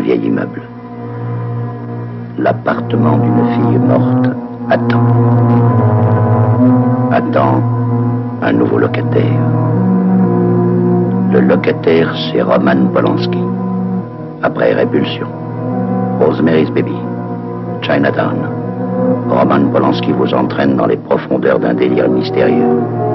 vieil immeuble. L'appartement d'une fille morte attend. Attend un nouveau locataire. Le locataire, c'est Roman Polanski. Après Répulsion, Rosemary's Baby, Chinatown, Roman Polanski vous entraîne dans les profondeurs d'un délire mystérieux.